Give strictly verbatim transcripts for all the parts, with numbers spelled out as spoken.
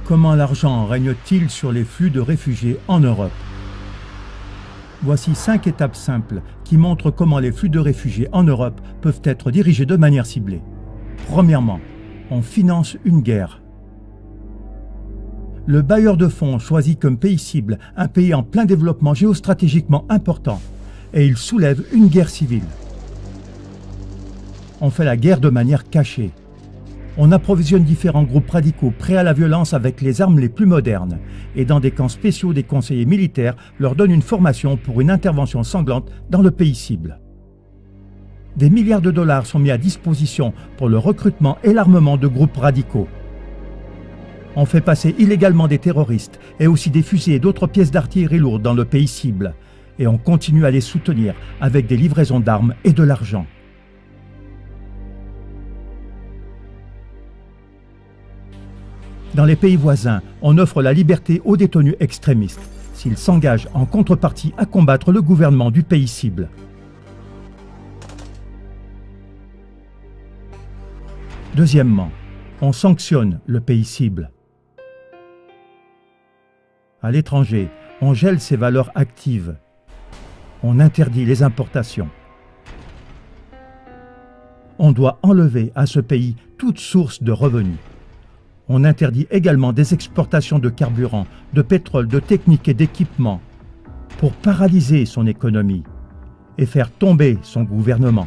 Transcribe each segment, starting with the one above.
Comment l'argent règne-t-il sur les flux de réfugiés en Europe? Voici cinq étapes simples qui montrent comment les flux de réfugiés en Europe peuvent être dirigés de manière ciblée. Premièrement, on finance une guerre. Le bailleur de fonds choisit comme pays cible un pays en plein développement géostratégiquement important et il soulève une guerre civile. On fait la guerre de manière cachée. On approvisionne différents groupes radicaux prêts à la violence avec les armes les plus modernes et dans des camps spéciaux des conseillers militaires leur donnent une formation pour une intervention sanglante dans le pays cible. Des milliards de dollars sont mis à disposition pour le recrutement et l'armement de groupes radicaux. On fait passer illégalement des terroristes et aussi des fusils et d'autres pièces d'artillerie lourdes dans le pays cible et on continue à les soutenir avec des livraisons d'armes et de l'argent. Dans les pays voisins, on offre la liberté aux détenus extrémistes, s'ils s'engagent en contrepartie à combattre le gouvernement du pays cible. Deuxièmement, on sanctionne le pays cible. À l'étranger, on gèle ses valeurs actives. On interdit les importations. On doit enlever à ce pays toute source de revenus. On interdit également des exportations de carburant, de pétrole, de techniques et d'équipements pour paralyser son économie et faire tomber son gouvernement.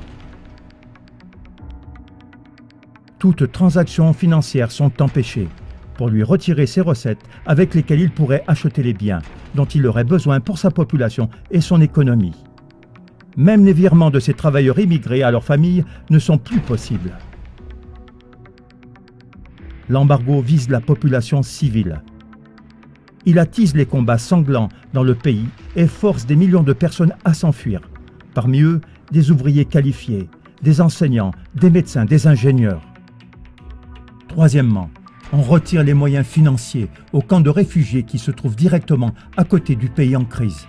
Toutes transactions financières sont empêchées pour lui retirer ses recettes avec lesquelles il pourrait acheter les biens dont il aurait besoin pour sa population et son économie. Même les virements de ces travailleurs immigrés à leurs familles ne sont plus possibles. L'embargo vise la population civile. Il attise les combats sanglants dans le pays et force des millions de personnes à s'enfuir. Parmi eux, des ouvriers qualifiés, des enseignants, des médecins, des ingénieurs. Troisièmement, on retire les moyens financiers aux camps de réfugiés qui se trouvent directement à côté du pays en crise.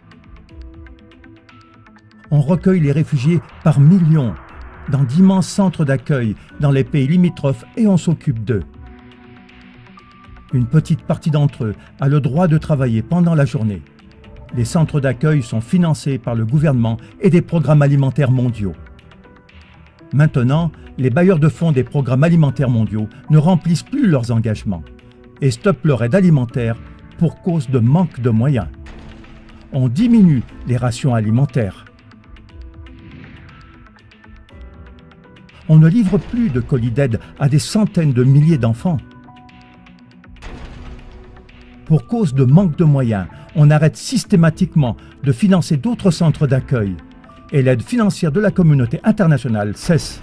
On recueille les réfugiés par millions dans d'immenses centres d'accueil dans les pays limitrophes et on s'occupe d'eux. Une petite partie d'entre eux a le droit de travailler pendant la journée. Les centres d'accueil sont financés par le gouvernement et des programmes alimentaires mondiaux. Maintenant, les bailleurs de fonds des programmes alimentaires mondiaux ne remplissent plus leurs engagements et stoppent leur aide alimentaire pour cause de manque de moyens. On diminue les rations alimentaires. On ne livre plus de colis d'aide à des centaines de milliers d'enfants. Pour cause de manque de moyens, on arrête systématiquement de financer d'autres centres d'accueil et l'aide financière de la communauté internationale cesse.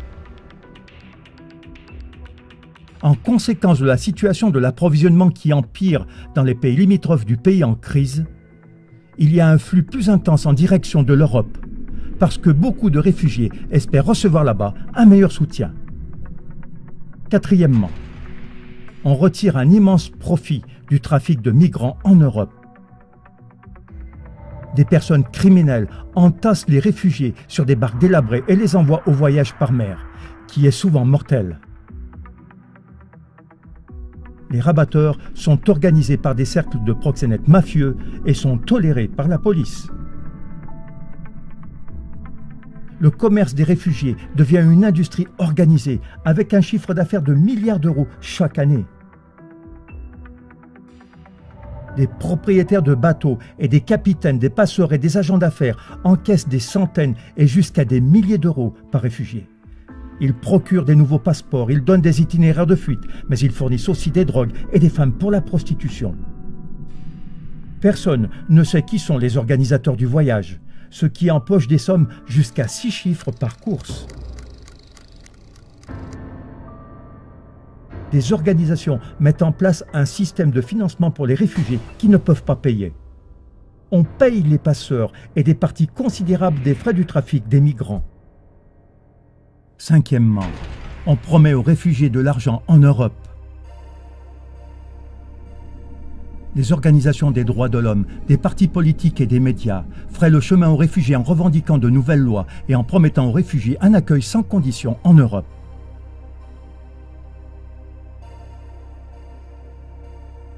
En conséquence de la situation de l'approvisionnement qui empire dans les pays limitrophes du pays en crise, il y a un flux plus intense en direction de l'Europe, parce que beaucoup de réfugiés espèrent recevoir là-bas un meilleur soutien. Quatrièmement, on retire un immense profit du trafic de migrants en Europe. Des personnes criminelles entassent les réfugiés sur des barques délabrées et les envoient au voyage par mer, qui est souvent mortel. Les rabatteurs sont organisés par des cercles de proxénètes mafieux et sont tolérés par la police. Le commerce des réfugiés devient une industrie organisée avec un chiffre d'affaires de milliards d'euros chaque année. Des propriétaires de bateaux et des capitaines, des passeurs et des agents d'affaires encaissent des centaines et jusqu'à des milliers d'euros par réfugié. Ils procurent des nouveaux passeports, ils donnent des itinéraires de fuite, mais ils fournissent aussi des drogues et des femmes pour la prostitution. Personne ne sait qui sont les organisateurs du voyage, ceux qui empochent des sommes jusqu'à six chiffres par course. Des organisations mettent en place un système de financement pour les réfugiés qui ne peuvent pas payer. On paye les passeurs et des parties considérables des frais du trafic des migrants. Cinquièmement, on promet aux réfugiés de l'argent en Europe. Des organisations des droits de l'homme, des partis politiques et des médias feraient le chemin aux réfugiés en revendiquant de nouvelles lois et en promettant aux réfugiés un accueil sans condition en Europe.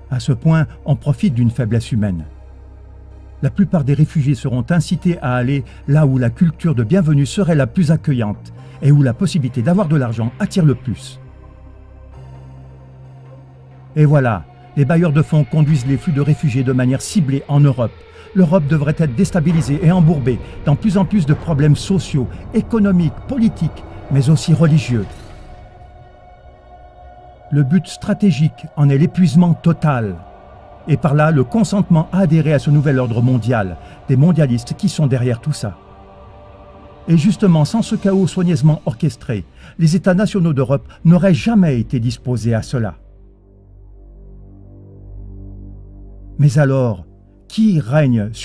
À ce point, on profite d'une faiblesse humaine. La plupart des réfugiés seront incités à aller là où la culture de bienvenue serait la plus accueillante et où la possibilité d'avoir de l'argent attire le plus. Et voilà, les bailleurs de fonds conduisent les flux de réfugiés de manière ciblée en Europe. L'Europe devrait être déstabilisée et embourbée dans plus en plus de problèmes sociaux, économiques, politiques, mais aussi religieux. Le but stratégique en est l'épuisement total. Et par là, le consentement à adhérer à ce nouvel ordre mondial, des mondialistes qui sont derrière tout ça. Et justement, sans ce chaos soigneusement orchestré, les États nationaux d'Europe n'auraient jamais été disposés à cela. Mais alors, qui règne sur l'argent ?